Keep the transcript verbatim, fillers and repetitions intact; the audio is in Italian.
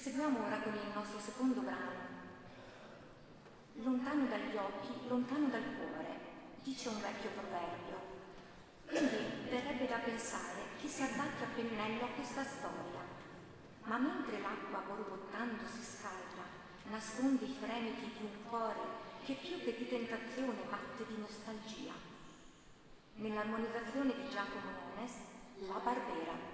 Proseguiamo ora con il nostro secondo brano. Lontano dagli occhi, lontano dal cuore, dice un vecchio proverbio. Quindi verrebbe da pensare chi si abbatti a pennello a questa storia. Ma mentre l'acqua borbottando si scalda, nasconde i fremiti di un cuore che più che di tentazione batte di nostalgia. Nell'armonizzazione di Giacomo Nones, La Barbera.